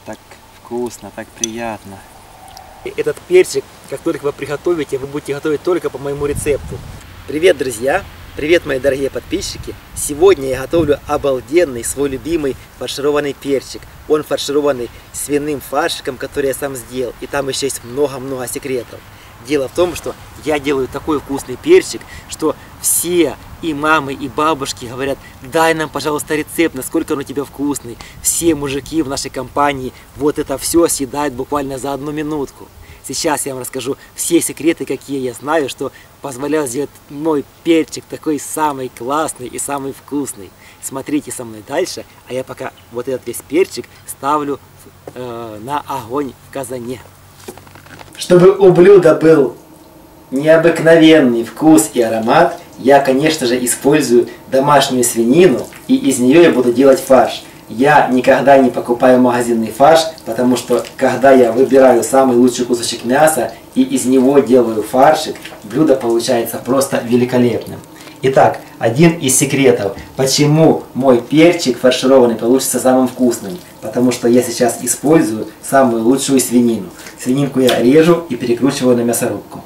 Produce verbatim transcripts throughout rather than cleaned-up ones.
так вкусно, так приятно. Этот перчик, как только вы приготовите, вы будете готовить только по моему рецепту. Привет, друзья! Привет, мои дорогие подписчики! Сегодня я готовлю обалденный, свой любимый фаршированный перчик. Он фаршированный свиным фаршиком, который я сам сделал. И там еще есть много-много секретов. Дело в том, что я делаю такой вкусный перчик, что все и мамы, и бабушки говорят: дай нам, пожалуйста, рецепт, насколько он у тебя вкусный. Все мужики в нашей компании вот это все съедают буквально за одну минутку. Сейчас я вам расскажу все секреты, какие я знаю, что позволяют сделать мой перчик такой самый классный и самый вкусный. Смотрите со мной дальше, а я пока вот этот весь перчик ставлю э, на огонь в казане. Чтобы у блюда был необыкновенный вкус и аромат, я, конечно же, использую домашнюю свинину, и из нее я буду делать фарш. Я никогда не покупаю магазинный фарш, потому что, когда я выбираю самый лучший кусочек мяса и из него делаю фаршик, блюдо получается просто великолепным. Итак, один из секретов, почему мой перчик фаршированный получится самым вкусным. Потому что я сейчас использую самую лучшую свинину. Свининку я режу и перекручиваю на мясорубку.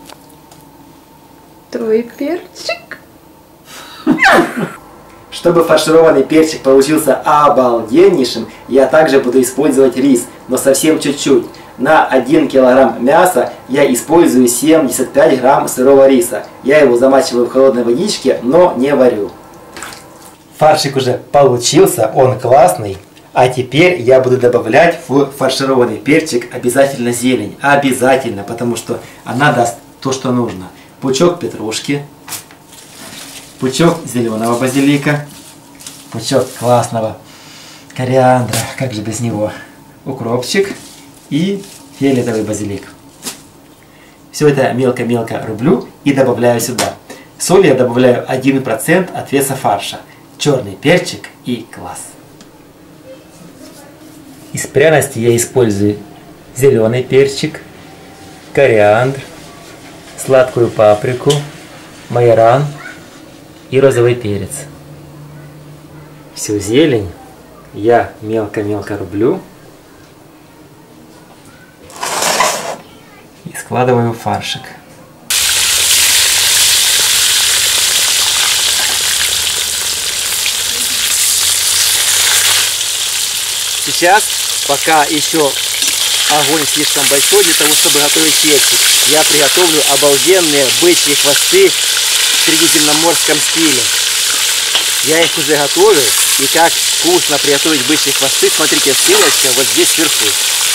Твой перчик. Чтобы фаршированный перчик получился обалденнейшим, я также буду использовать рис, но совсем чуть-чуть. На один килограмм мяса я использую семьдесят пять грамм сырого риса. Я его замачиваю в холодной водичке, но не варю. Фаршик уже получился, он классный. А теперь я буду добавлять в фаршированный перчик обязательно зелень. Обязательно, потому что она даст то, что нужно. Пучок петрушки. Пучок зеленого базилика, пучок классного кориандра, как же без него, укропчик и фиолетовый базилик. Все это мелко-мелко рублю и добавляю сюда. Соль я добавляю один процент от веса фарша, черный перчик и квас. Из пряностей я использую зеленый перчик, кориандр, сладкую паприку, майоран и розовый перец. Всю зелень я мелко-мелко рублю и складываю в фаршик. Сейчас, пока еще огонь слишком большой для того, чтобы готовить перчик, я приготовлю обалденные бычьи хвосты в средиземноморском стиле. Я их уже готовил, и как вкусно приготовить бычьи хвосты, смотрите, ссылочка вот здесь вверху.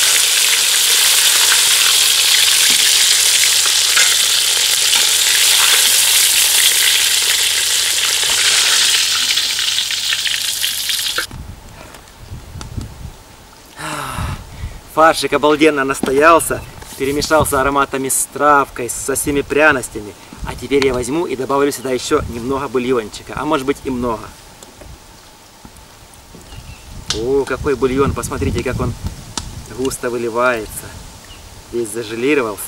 Фаршик обалденно настоялся, перемешался ароматами с травкой, со всеми пряностями. А теперь я возьму и добавлю сюда еще немного бульончика, а может быть и много. О, какой бульон, посмотрите, как он густо выливается. Весь зажелировался.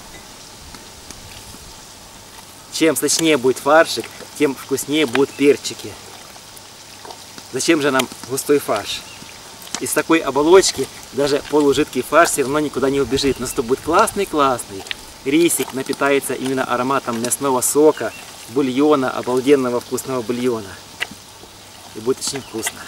Чем сочнее будет фаршик, тем вкуснее будут перчики. Зачем же нам густой фарш? Из такой оболочки даже полужидкий фарш все равно никуда не убежит. Но чтобы будет классный-классный, рисик напитается именно ароматом мясного сока, бульона, обалденного вкусного бульона. И будет очень вкусно.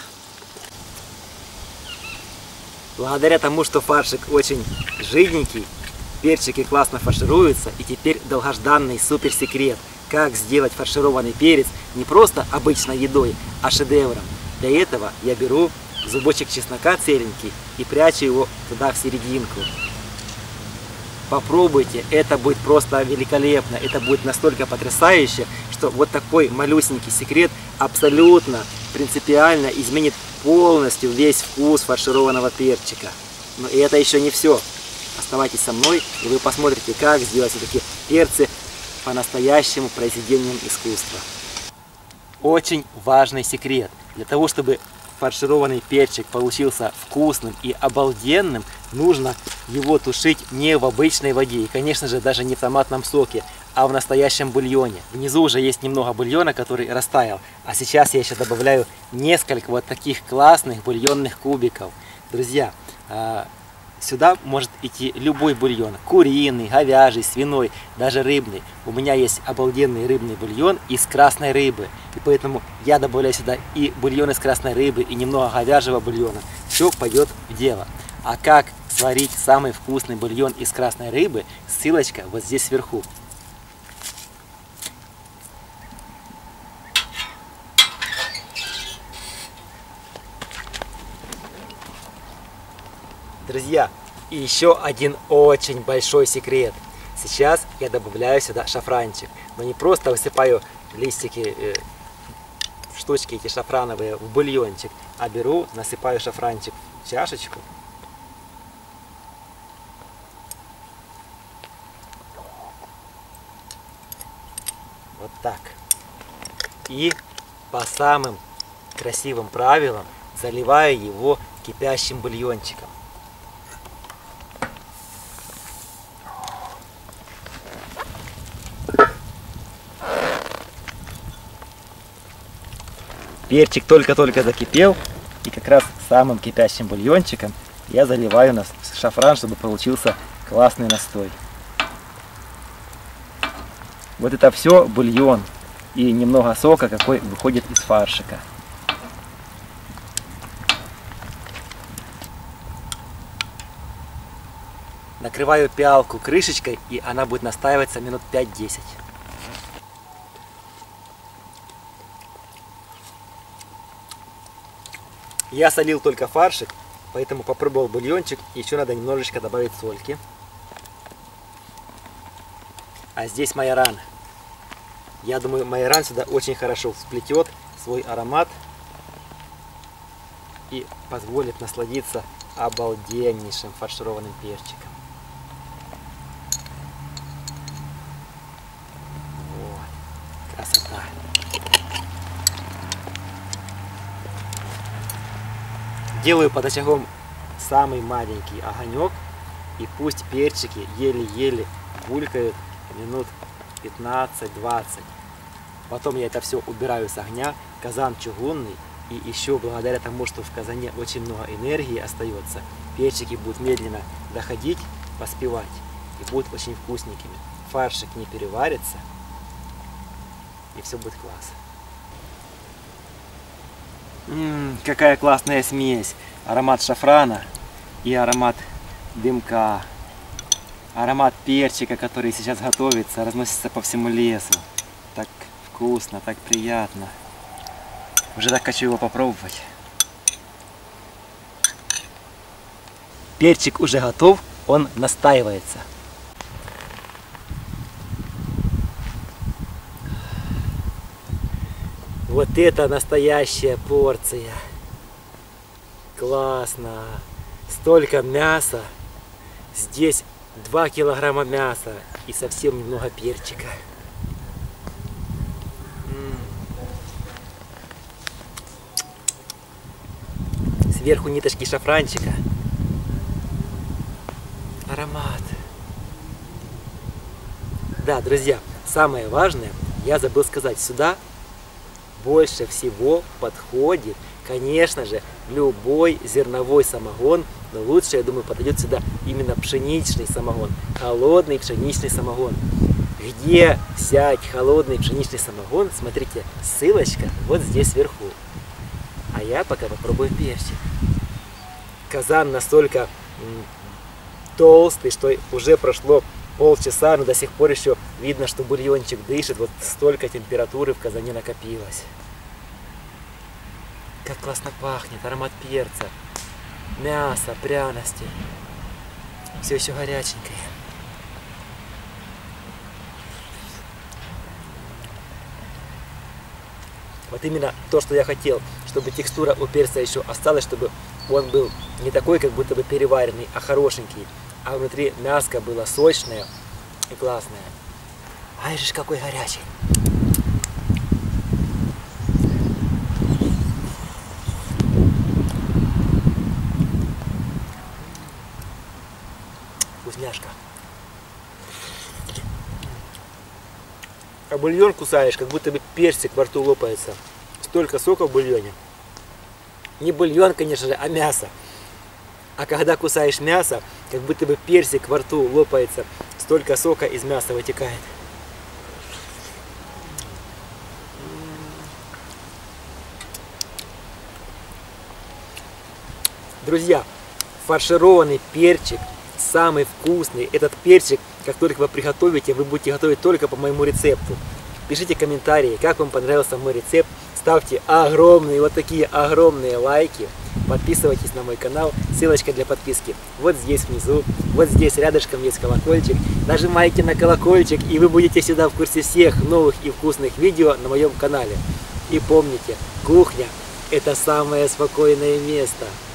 Благодаря тому, что фаршик очень жиденький, перчики классно фаршируются. И теперь долгожданный супер секрет, как сделать фаршированный перец не просто обычной едой, а шедевром. Для этого я беру зубочек чеснока целенький и прячу его туда в серединку. Попробуйте, это будет просто великолепно, это будет настолько потрясающе, что вот такой малюсенький секрет абсолютно принципиально изменит полностью весь вкус фаршированного перчика. Но и это еще не все. Оставайтесь со мной, и вы посмотрите, как сделать все-таки перцы по-настоящему произведением искусства. Очень важный секрет. Для того, чтобы фаршированный перчик получился вкусным и обалденным, нужно его тушить не в обычной воде и, конечно же, даже не в томатном соке, а в настоящем бульоне. Внизу уже есть немного бульона, который растаял, а сейчас я еще добавляю несколько вот таких классных бульонных кубиков. Друзья, Сюда может идти любой бульон. Куриный, говяжий, свиной, даже рыбный. У меня есть обалденный рыбный бульон из красной рыбы. И поэтому я добавляю сюда и бульон из красной рыбы, и немного говяжьего бульона. Все пойдет в дело. А как сварить самый вкусный бульон из красной рыбы, ссылочка вот здесь сверху. Друзья, и еще один очень большой секрет. Сейчас я добавляю сюда шафранчик. Но не просто высыпаю листики, э, штучки эти шафрановые в бульончик, а беру, насыпаю шафранчик в чашечку. Вот так. И по самым красивым правилам заливаю его кипящим бульончиком. Перчик только-только закипел, и как раз самым кипящим бульончиком я заливаю на шафран, чтобы получился классный настой. Вот это все бульон и немного сока, какой выходит из фаршика. Накрываю пиалку крышечкой, и она будет настаиваться минут пять-десять. Я солил только фаршик, поэтому попробовал бульончик, и еще надо немножечко добавить сольки. А здесь майоран. Я думаю, майоран сюда очень хорошо всплетет свой аромат и позволит насладиться обалденнейшим фаршированным перчиком. Вот, красота. Делаю под очагом самый маленький огонек, и пусть перчики еле-еле булькают минут пятнадцать-двадцать. Потом я это все убираю с огня. Казан чугунный, и еще благодаря тому, что в казане очень много энергии остается, перчики будут медленно доходить, поспевать, и будут очень вкусненькими. Фаршик не переварится, и все будет класс. Ммм, какая классная смесь. Аромат шафрана и аромат дымка. Аромат перчика, который сейчас готовится, разносится по всему лесу. Так вкусно, так приятно. Уже так хочу его попробовать. Перчик уже готов, он настаивается. Вот это настоящая порция. Классно. Столько мяса. Здесь два килограмма мяса и совсем немного перчика. Сверху ниточки шафранчика. Аромат. Да, друзья, самое важное, я забыл сказать, сюда больше всего подходит, конечно же, любой зерновой самогон, но лучше, я думаю, подойдет сюда именно пшеничный самогон, холодный пшеничный самогон. Где взять холодный пшеничный самогон? Смотрите, ссылочка вот здесь сверху. А я пока попробую перчик. Казан настолько толстый, что уже прошло полчаса, но до сих пор еще видно, что бульончик дышит. Вот столько температуры в казане накопилось. Как классно пахнет, аромат перца, мяса, пряности. Все еще горяченькое. Вот именно то, что я хотел, чтобы текстура у перца еще осталась, чтобы он был не такой, как будто бы переваренный, а хорошенький. А внутри мяско было сочное и классное. Ай же какой горячий. Вкусняшка. А бульон кусаешь, как будто бы персик во рту лопается. Столько сока в бульоне. Не бульон, конечно же, а мясо. А когда кусаешь мясо, как будто бы персик во рту лопается, столько сока из мяса вытекает. Друзья, фаршированный перчик самый вкусный. Этот перчик, как только вы приготовите, вы будете готовить только по моему рецепту. Пишите комментарии, как вам понравился мой рецепт. Ставьте огромные, вот такие огромные лайки. Подписывайтесь на мой канал. Ссылочка для подписки вот здесь внизу. Вот здесь рядышком есть колокольчик. Нажимайте на колокольчик, и вы будете всегда в курсе всех новых и вкусных видео на моем канале. И помните, кухня – это самое спокойное место.